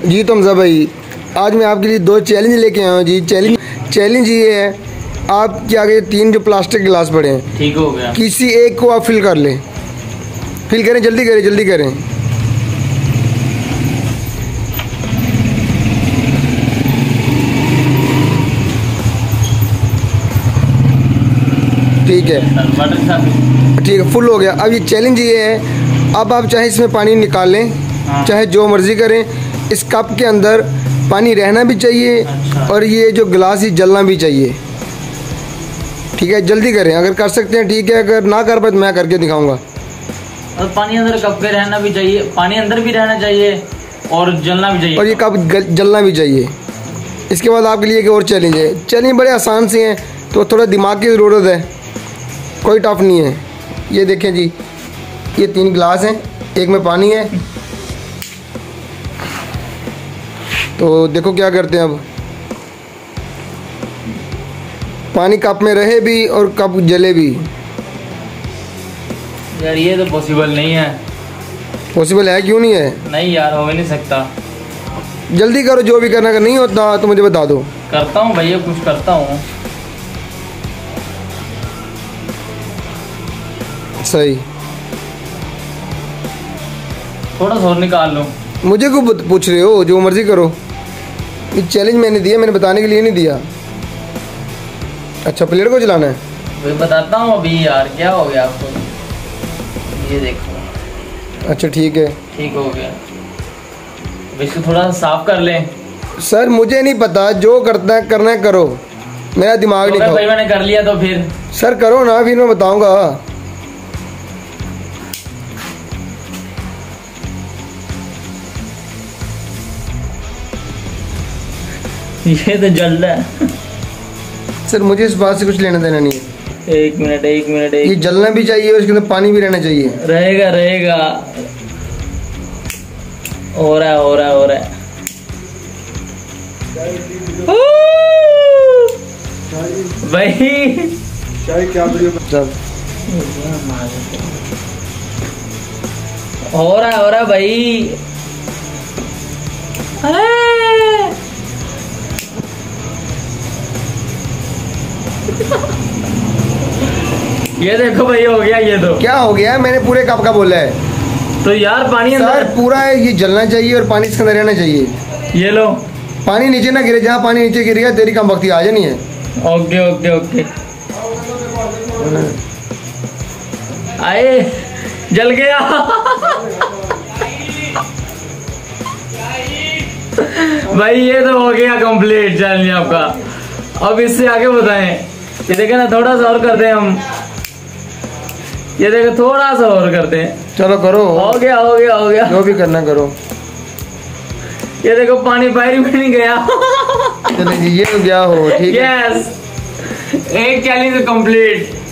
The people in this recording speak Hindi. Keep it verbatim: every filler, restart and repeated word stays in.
जी तो हमजा भाई, आज मैं आपके लिए दो चैलेंज लेके आया हूँ जी। चैलेंज चैलेंज ये है, आपके आगे तीन जो प्लास्टिक गिलास पड़े हैं, ठीक हो गया, किसी एक को आप फिल कर लें। फिल करें, जल्दी करें जल्दी करें। ठीक है ठीक है, फुल हो गया। अब ये चैलेंज ये है, अब आप चाहे इसमें पानी निकाल लें, हाँ। चाहे जो मर्ज़ी करें, इस कप के अंदर पानी रहना भी चाहिए। अच्छा। और ये जो गिलास ही जलना भी चाहिए। ठीक है, जल्दी करें, अगर कर सकते हैं ठीक है, अगर ना कर पाए तो मैं करके दिखाऊंगा। और पानी अंदर कप के रहना भी चाहिए, पानी अंदर भी रहना चाहिए और जलना भी चाहिए, और ये कप जलना भी चाहिए। इसके बाद आपके लिए एक और चैलेंज है। चैलेंज बड़े आसान से हैं, तो थोड़ा दिमाग की ज़रूरत है, कोई टफ नहीं है। ये देखें जी, ये तीन गिलास हैं, एक में पानी है। तो देखो क्या करते हैं अब। पानी कप में रहे भी और कप जले भी। यार ये तो पॉसिबल नहीं है। पॉसिबल है, क्यों नहीं है? नहीं यार, हो ही नहीं सकता। जल्दी करो, जो भी करना, अगर नहीं होता तो मुझे बता दो। करता हूँ भैया, कुछ करता हूँ। सही, थोड़ा सा और निकाल लो। मुझे क्यों पूछ रहे हो? जो मर्जी करो, ये चैलेंज मैंने दिया, मैंने बताने के लिए नहीं दिया। अच्छा, प्लेट को चलाना है? मैं बताता हूँ अभी यार, क्या हो गया आपको, ये देखो। अच्छा ठीक है, ठीक हो गया। इसको थोड़ा सा साफ कर लें। सर मुझे नहीं पता, जो करना है करना है करो, मेरा दिमाग तो नहीं खाओ। भाई मैंने कर लिया तो फिर सर करो ना, फिर मैं बताऊंगा। ये तो जल रहा है। सर मुझे इस बात से कुछ लेना देना नहीं है। एक मिनट एक मिनट एक ये जलना भी चाहिए और इसके अंदर पानी भी रहना चाहिए। रहेगा रहेगा, हो रहा है हो रहा है हो रहा है। भाई क्या हो रहा है हो रहा है भाई। ये देखो भाई, हो गया। ये तो क्या हो गया? मैंने पूरे कप का बोला है। तो यार पानी अंदर पूरा है, ये जलना चाहिए और पानी इसके अंदर रहना चाहिए। ये लो, पानी नीचे ना गिरे, जहाँ पानी नीचे गिर गया तेरी कम वक्ती आ जानी है। ओके ओके ओके, आए जल गया। भाई ये तो हो गया कंप्लीट चैलेंज आपका। अब इससे आगे बताएं। ये देखे ना, थोड़ा सा और करते हैं हम। ये देखो, थोड़ा सा और करते हैं। चलो करो, हो गया हो गया हो गया, जो भी करना करो। ये देखो, पानी बाहर भी नहीं गया। चलो जी, ये तो गया हो, ठीक है। यस, एक चैलेंज कंप्लीट।